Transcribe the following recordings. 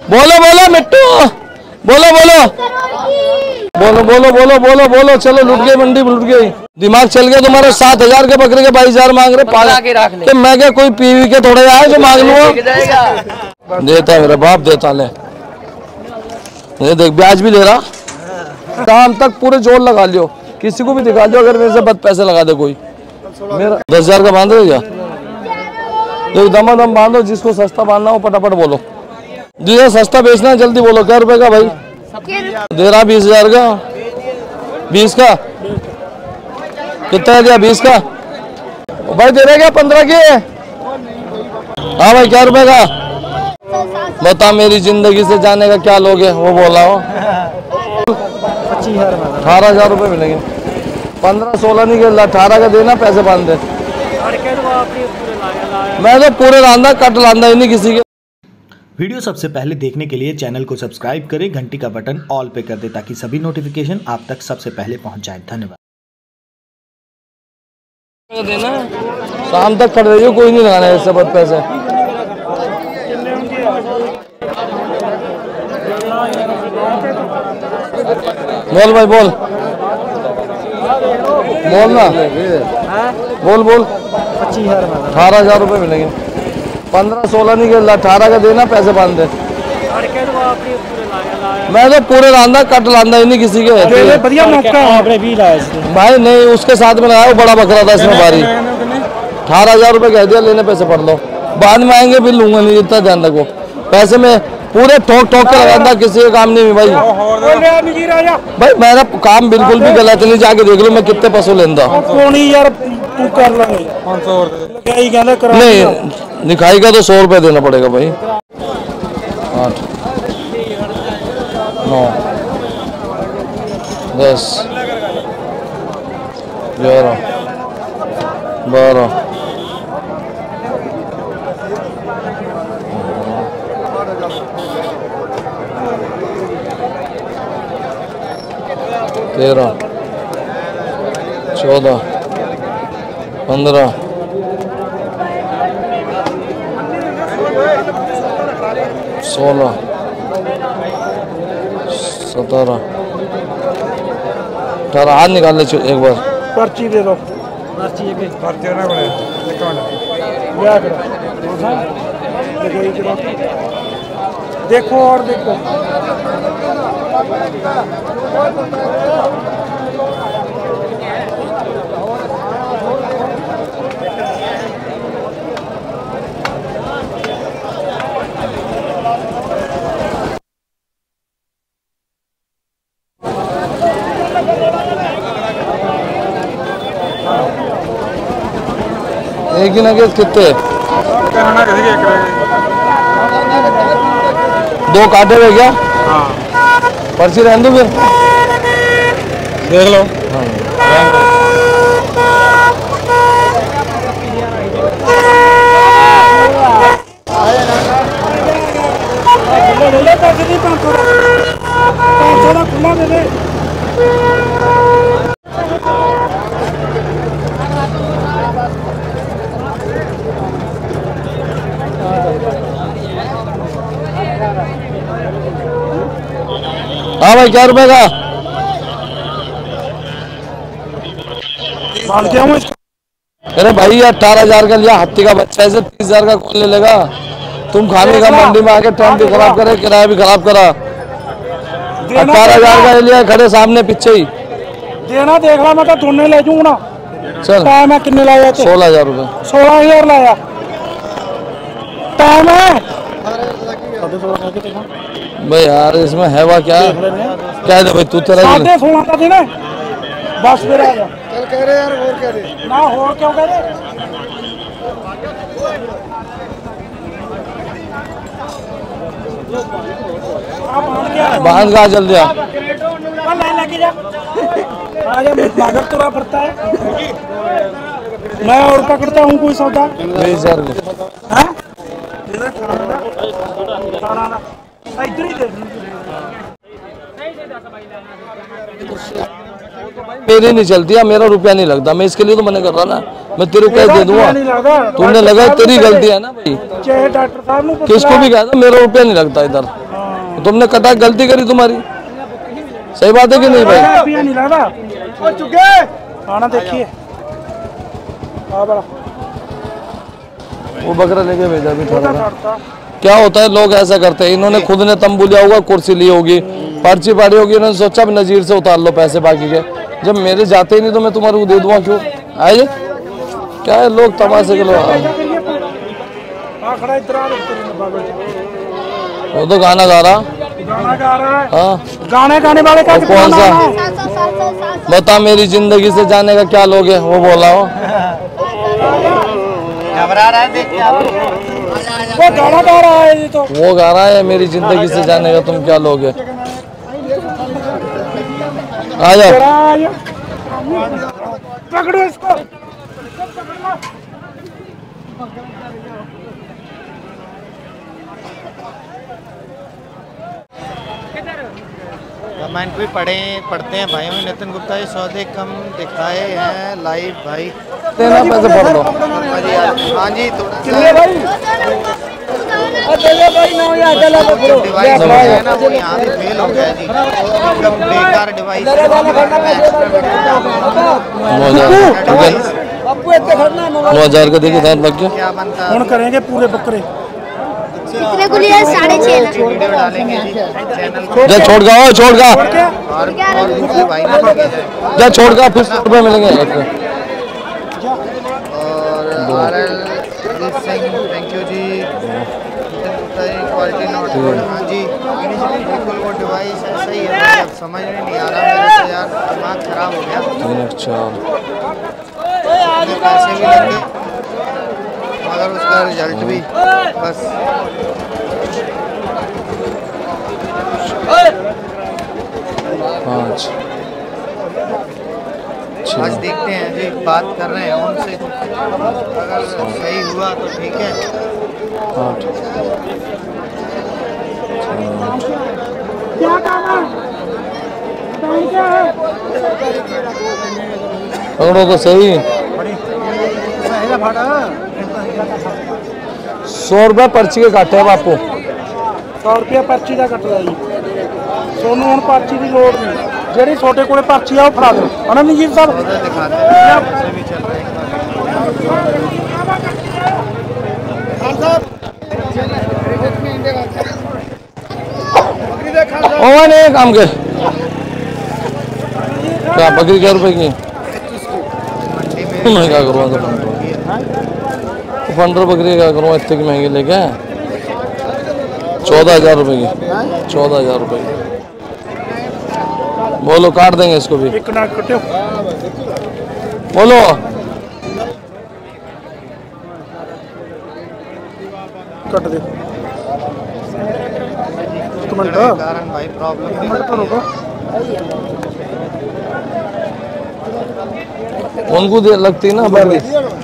बोलो बोलो मिट्टू, बोलो बोलो बोलो बोलो बोलो बोलो बोलो। चलो लुट गई मंडी, लुट गई। दिमाग चल गया तुम्हारा। 7,000 के बकरे के 22,000 मांग रहे पागल। तो मैं क्या कोई पीवी के थोड़े आए जो मांग लूँ? देता है मेरा बाप, देता ले। ये देख ब्याज भी ले रहा। शाम तक पूरे जोर लगा लियो, किसी को भी दिखा दो अगर मेरे से बद पैसे लगा दे कोई। मेरा 10,000 का बांध दो क्या? एक दमादम बांधो, जिसको सस्ता बांधना हो फटाफट बोलो। जिसे सस्ता बेचना है जल्दी बोलो। क्या रुपए का भाई दे रहा? 20,000 का। 20 का कितना दिया? 20 का भाई दे रहे क्या? 15 के। हाँ भाई क्या रुपए का बता? मेरी जिंदगी से जाने का क्या लोगे? वो बोला हो 18,000 रुपये मिलेंगे। 15-16 नहीं गिर 18 का देना, पैसे बांध दे। मैं तो पूरे लांदा कट लांदा ही नहीं किसी के। वीडियो सबसे पहले देखने के लिए चैनल को सब्सक्राइब करें, घंटी का बटन ऑल पे कर दें ताकि सभी नोटिफिकेशन आप तक सबसे पहले पहुंच जाए। धन्यवाद। देना शाम तक कर रही हो, कोई नहीं लगाना ऐसे बहुत पैसे। बोल भाई बोल, बोल ना, बोल बोल। 18,000 रुपये मिलेंगे। 15-16 नहीं गिर 18 का देना, पैसे बांध दे। मैं तो पूरे लांदा कट लांदा ही नहीं किसी के। बढ़िया मौका भाई नहीं, उसके साथ में लगाया बड़ा बकरा था इसमें भारी। 18,000 रुपये कह दिया, लेने पैसे पड़ लो, बाद में आएंगे फिर लूंगा नहीं। इतना ध्यान रखो, पैसे में पूरे ठोक ठोक के लगाता, किसी का काम नहीं भाई। भाई मेरा काम बिल्कुल भी गलत नहीं, जाके देख लो मैं कितने पैसों लेंदा। नहीं दिखाई का तो 100 रुपये देना पड़ेगा भाई। 8 9 10 11 12 13 14 15 16 17 18। हाथ निकाल ले एक बार। पर्ची दे दो। पर्ची ना देखो और देखो। एक ही नगेज कितने? 2 काटे हुए क्या? हाँ। पर्ची रहने दो फिर, देख लो। खुला दे दे। हाँ भाई क्या रुपए का? अरे भाई 18,000 का लिया, हत्ती का बच्चा ऐसे 30,000 का कौन ले लेगा? तुम खाने का मंडी में आके टाइम भी खराब करे, किराया भी खराब करा। 18,000 का लिया, खड़े सामने पीछे ही देना। देख ला, मैं तो ढूंढने ले जाऊँ ना। चल टाइम है कितने लाया? 16,000 रुपये। 16,000 लाया। टाइम है भाई यार, इसमें है वा क्या? क्या दे भाई तू? तेरा 16.5 का देना बस। फिर आ जा। चल कह रहे यार, और क्या दे ना? और क्यों कह रहे? बांध का जल्दी आ। लेके जा। मगर तुरा पड़ता है। मैं और पकड़ता हूँ कोई सौदा। 20,000 इधर ही दे। मेरी नहीं चलती है, मेरा रुपया नहीं लगता। मैं इसके लिए तो मना कर रहा ना, मैं तेरे को दे दूंगा। तुमने लगा तेरी गलती है ना भाई। डॉक्टर साहब किसको भी कहता मेरा रुपया नहीं लगता इधर। तुमने कटा गलती करी तुम्हारी, सही बात है कि नहीं भाई? रुपया नहीं लगा खाना देखिए। वो बकरा लेके भेजा भी थोड़ा। क्या होता है, लोग ऐसा करते हैं, इन्होंने खुद ने तंबू लिया होगा, कुर्सी ली होगी, पर्ची पाड़ी होगी, इन्होंने सोचा भी नजीर से उतार लो पैसे बाकी के, जब मेरे जाते ही नहीं तो मैं तुम्हारे को दे दूंगा क्यों? आइए क्या है, लोग तमाशे के लोग। वो तो गाना गा रहा। हाँ गाने गाने वाले का कौन सा? बता मेरी जिंदगी से जाने का क्या लोग है, वो बोला हो। घबरा रहा है देख के आप। वो गाना गा रहा है ये तो। वो गा रहा है मेरी जिंदगी से जाने का तुम क्या लोगे। आ जाओ पकड़ो इसको। कमेंट भी पढ़ते हैं भाई में। नितिन गुप्ता ये सौदे कम दिखाए हैं लाइव भाई। देना पैसे पढ़ लो। हाँ जी कितने भाई? डिवाइस है ना वो यहाँ से फेल हो गया जी, एकदम बेकार डिवाइस। 9,000 का देखिए दांत लग गया। क्या बनता है? कौन करेंगे पूरे बकरे? कितने को लिया? 6.5 वीडियो डालेंगे जी चैनल को। जा छोड़ का, ओ छोड़ का, और दूसरे भाई ने भेजा है। जा छोड़ का, फिर 100 रुपये मिलेंगे। और RL सिंह थैंक यू जी। Quality not good. हाँ जी बिल्कुल वो डिवाइस ऐसा ही है, अब समझ में नहीं आ रहा मेरे तो यार, दिमाग खराब हो गया। 3 पैसे भी लगे मगर उसका रिजल्ट भी बस। 5 आज देखते हैं जी, बात कर रहे हैं उनसे, अगर सही हुआ तो ठीक है। 8 क्या काम है? क्या है? पकड़ो तो सही। 100 रुपये पर्ची के काटे हैं बापू। 100 रुपया पर्ची का कटदा जी। सोनू हुण पर्ची की लोड़ नहीं, ਜਿਹੜੀ ਤੁਹਾਡੇ ਕੋਲੇ पर्ची ਆ ਉਹ ਫੜਾ ਦਿਓ ਹਨਾ ਮਨਜੀਤ ਸਾਹਿਬ। दिखाते हैं पैसे भी चल रहे हैं। ओ नहीं काम के क्या बकरी क्या रुपए की? मैं क्या करूँगा तो 15 बकरी क्या करूँगा, इतने की महंगी लेके 14,000 रुपए की। 14,000 रुपए की बोलो, काट देंगे इसको भी। ਇੱਕ ਨਾ ਕੱਟਿਓ। बोलो ਕੱਟ ਦੇ। ਇੱਕ ਮਿੰਟ कारण भाई प्रॉब्लम ਮਿੰਟ ਭਰੋਗਾ। उनको देर लगती ना बारी,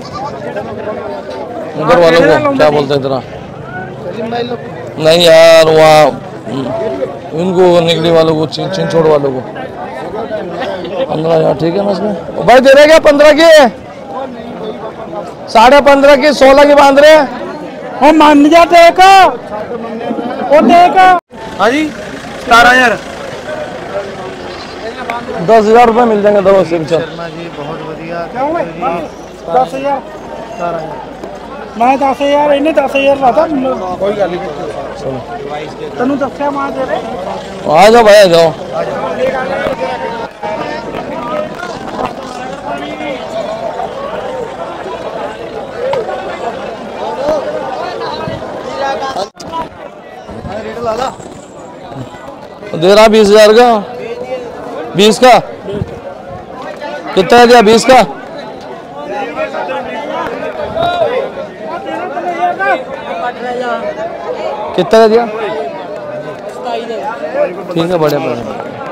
उधर वालों को क्या बोलते हैं इतना? नहीं यार वहाँ इनको निकली वालों को, चिंचोड़ वालों को 15,000 ठीक है ना इसमें? भाई दे रहे क्या 15 की? 15.5 की, 16 की बांध रहे हैं। ਉਹ ਮੰਨ ਜਾ ਦੇਖ ਉਹ ਦੇਖ। हाँ जी 17,000। 10,000 रुपये मिल जाएंगे दोनों से। शर्मा जी बहुत बढ़िया। 10,000 मैं 10,000 ਇਹਨੇ 10,000 ਲਾਤਾ। ਕੋਈ ਗੱਲ ਨਹੀਂ ਤੈਨੂੰ ਦੱਸਿਆ ਮਾਂ ਦੇ ਦੇ। आ जाओ भाई, आ जाओ। दे रहा 20,000 का। 20 का कितना दिया? 20 का कितना दिया? ठीक है बढ़िया बढ़िया।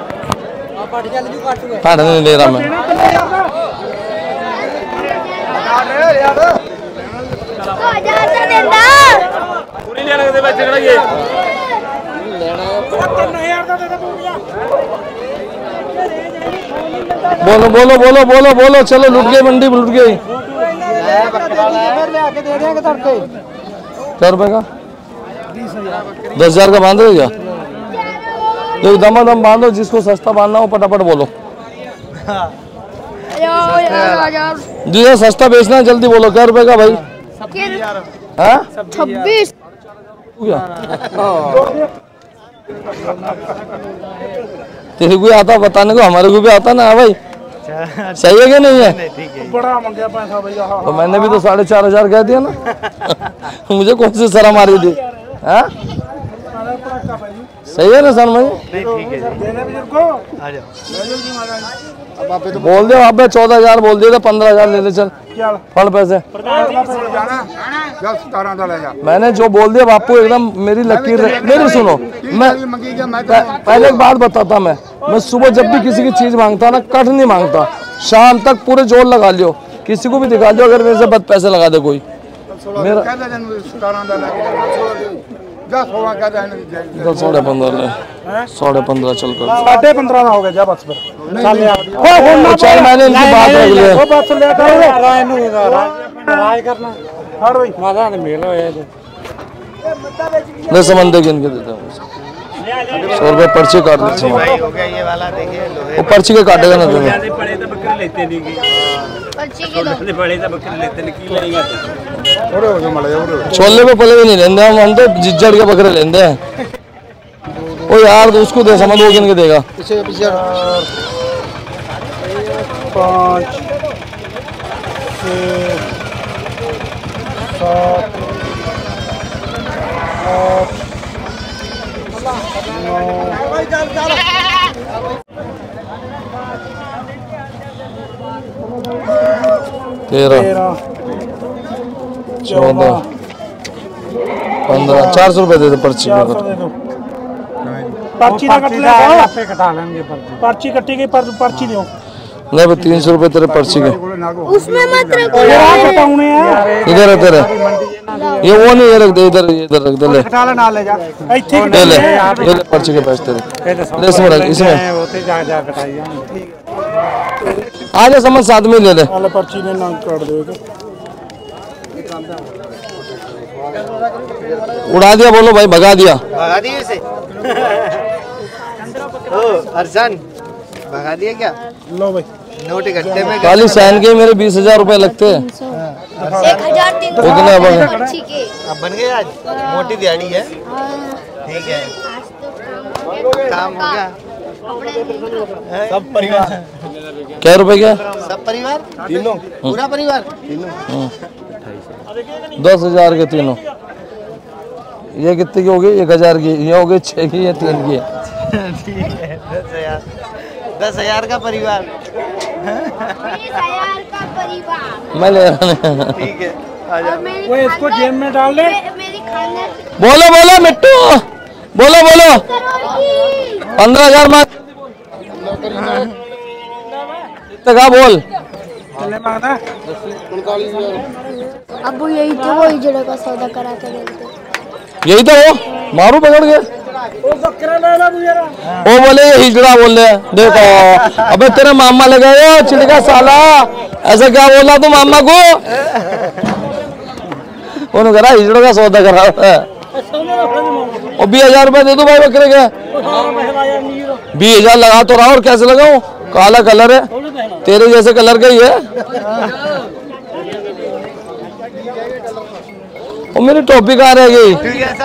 काट नहीं ले रहा मैं। बोलो बोलो बोलो बोलो बोलो, चलो लुट गई मंडी, लुट गई। क्या रुपए का? 10,000 का बांध रहे क्या? जो दम बांधो, जिसको सस्ता बांधना हो फटाफट बोलो। जिसे सस्ता बेचना है जल्दी बोलो। क्या रुपए का भाई? 26। तेरे को आता बताने को, हमारे को भी आता ना भाई। सही है कि नहीं है? बड़ा मंगया पैसा भैया। तो मैंने भी तो 4,500 कह दिया ना। मुझे कौन सी शर्म आ रही थी? हाँ सही है ना सर भाई? बोल दे आप 14,000 बोल दिए थे, 15,000 ले ले चल फल पैसे। मैंने जो बोल दिया बापू एकदम मेरी लकीर। मेरी सुनो, मैं पहले एक बात बताता। मैं सुबह जब भी किसी की चीज मांगता ना, कट नहीं मांगता। शाम तक पूरे जोर लगा लियो, किसी को भी दिखा दो अगर मेरे से बद पैसे लगा दे कोई। मेरा 15.5 चल कर 15.5 हो गया। जा बस फिर चल, मैंने इनकी बात रख लिया। वो बस ले करना हर भाई मादा ने मिलो ये नहीं समझ देगी इनके देता हूँ 100 रुपये पर्ची काट लीजिए। भाई हो गया ये वाला, देखिए लोहे वो पर्ची के काटेगा ना तुम्हें। छोले पे पले भी नहीं लेंगे हम तो जिज्जड़ के बकरे लेंगे हैं। ओ यार तो उसको दे, समझ वो किन के देगा। 5 6 7 8 13 14 15 400 रुपए दे दो पर्ची में। पर्ची ना कट ले, कटा लेंगे पर्ची कटी गई पर पर्ची दो। नहीं भाई 300 रुपए तेरे पर्ची के। उसमें मत रखो। इधर है तेरे, ये वो नहीं, ये रख दे इधर, इधर रख दे। ले ले ले, ये ले पर्ची के पैसे तेरे, ले इसमें रख, इसमें आ जा समझ साथ में ले ले। पर्ची में ना काट दो। उड़ा दिया बोलो भाई, भगा दिया। भगा दिए इसे। ओ अरसान भगा दिया क्या? लो भाई नोट इकट्ठे में खाली साइन के मेरे 20,000 रुपए लगते हैं। 1,000 पर्ची के। अब बन गए आज मोटी दिहाड़ी है। ठीक है, काम हो गया। सब परिवार क्या रुपए क्या? सब परिवार तीनों, पूरा परिवार 10,000 के तीनों। ये कितने की हो गई? 1,000 की। ये हो गई 6 की, ये 3 की। ठीक है 10,000 का परिवार। 20,000 का परिवार। मैं ले रहा नहीं। ठीक है आ जाओ। वो इसको जेब में डाल दे। मेरी खाने बोलो बोलो मिट्टू, बोलो बोलो। 15,000 मांग कितने का बोल? अब यही थे, वो इजड़े का सौदा करा के देते। यही तो हो, मारू पकड़ के। वो बोले हिजड़ा बोल रहे, देखो अबे तेरे मामा लगे हो चिड़का साला, ऐसा क्या बोला तू मामा को? उन्होंने कहा हिजड़ा का सौदा करा है। और 20,000 रुपए दे दो भाई बकरे के। 20,000 लगा तो रहा, और कैसे लगाऊं? काला कलर है, तेरे जैसे कलर का ही है। और मेरी टोपी कहाँ रह गई?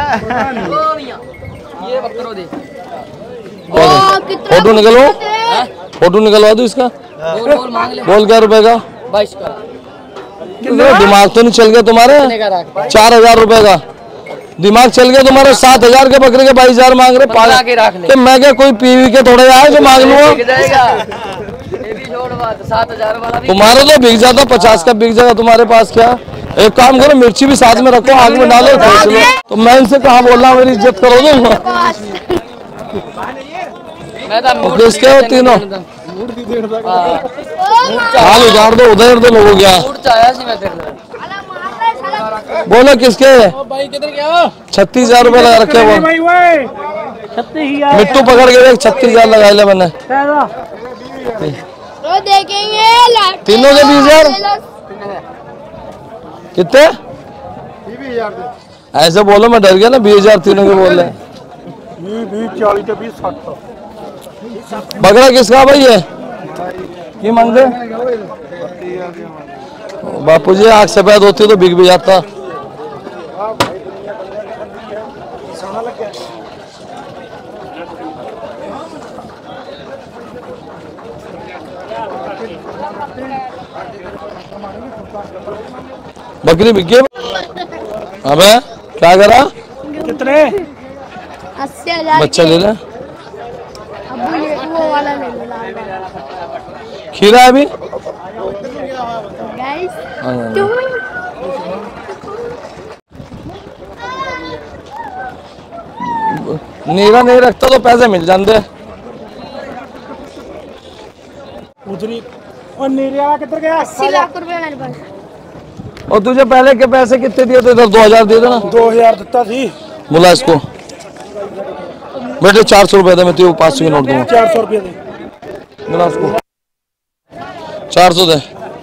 फोटो निकलो, फोटो निकलवा दो इसका। बोल क्या रुपए का? 22 का। दिमाग तो नहीं चल गया तुम्हारे? 4,000 रुपए का दिमाग चल गया तुम्हारे। 7,000 के बकरे के 22,000 मांग रहे पागल। तो मैं क्या कोई पीवी के थोड़े आए जो मांग लूंगा? तुम्हारे तो बिक जाता, 50 का बिक जाएगा तुम्हारे पास। क्या एक काम करो, मिर्ची भी साथ में रखो, आग में डालो, खींच लो। तो मैं इनसे कहाँ बोल रहा हूँ, मेरी इज्जत करो दो। किसके हो तीनों? हाल उजाड़ दो, उधर तो लोगों क्या। बोलो किसके? 36,000 रुपए लगा रखे वो। मिट्टू पकड़ के 36,000 लगा ले मैंने। तो देखेंगे तीनों के 20,000 कितने? ऐसे बोलो, मैं डर गया ना। 20,000 तीनों के बोल रहे। 20 40 ਤੇ 20 60 बकरा किसका भाई है की मांगते बापू जी? आग सफेद होती तो बिक भी जाता। बकरी बिक गई। अबे क्या करा? कितने? 80,000 बच्चा ले ले। अबू ये वो वाला ले लो लाल वाला। खीरा है अभी? गाइस नीरा नहीं रखता तो पैसे मिल जाते। उजरी और नीरे वाला किधर गया? 80 लाख रुपए मेरे पास। और तुझे पहले के पैसे कितने दिए थे? इधर 2000 दे देना। 2000 दिता थी। बोला इसको बेटे 400 रुपए दे, मैं तुझे 500 की नोट दूंगा। 400 रुपये दे। बोला उसको 400 दे।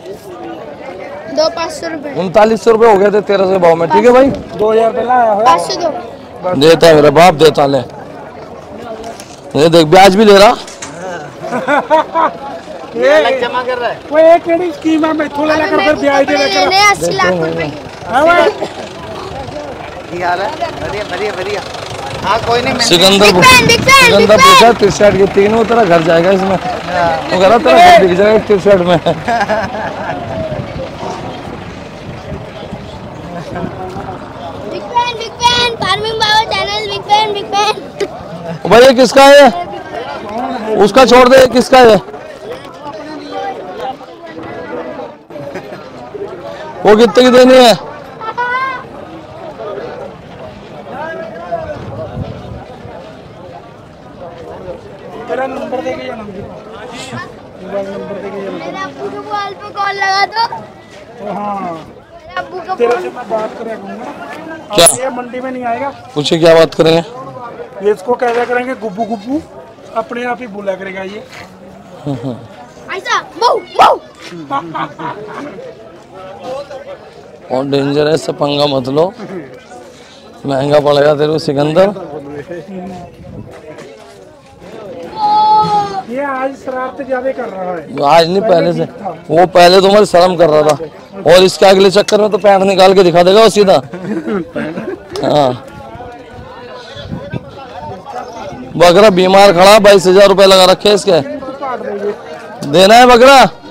2 500 रुपए। 3900 रुपए हो गए थे 1300 भाव में। ठीक है भाई 2000 पहला आया हुआ 500 दो। देता है मेरा बाप, देता ले। ये देख ब्याज भी ले रहा। अलग जमा कर रहा है। वो एक केड़ी स्कीम है, मैथों ले लेकर फिर ब्याज दे लेकर। मैंने 80 लाख रुपए की। हाँ भाई क्या हाल है? बढ़िया बढ़िया बढ़िया। हाँ कोई नहीं, मैं Sikandar big fan, big fan, Sikandar big fan. पूछा 63 की 3 वो तेरा घर जाएगा इसमें। वो कह रहा तेरा घर दिख जाएगा 63 में। Big fan farming Baba channel. Big fan big fan. भाई ये किसका है? उसका छोड़ दे, ये किसका है? वो कितने की देनी है? तेरा नंबर दे के जाना मोबाइल नंबर दे के जाना। मेरे अब्बू के मोबाइल पे कॉल लगा दो। हाँ मेरे अब्बू का तेरे फोन। से मैं बात करा करूँगा। क्या? ये मंडी में नहीं आएगा। पूछे क्या बात करेंगे? ये इसको कह दिया करेंगे गुब्बू गुब्बू, अपने आप ही बोला करेगा ये। ऐसा वो और डेंजर है, इससे पंगा मत लो, महंगा पड़ेगा तेरे को सिकंदर। ये आज शरारत ज्यादा कर रहा है। आज नहीं पहले से, वो पहले तो मैं शर्म कर रहा था और इसके अगले चक्कर में तो पैंट निकाल के दिखा देगा वो सीधा। हाँ बकरा बीमार खड़ा, 22,000 रुपए लगा रखे इसके। देना है बकरा।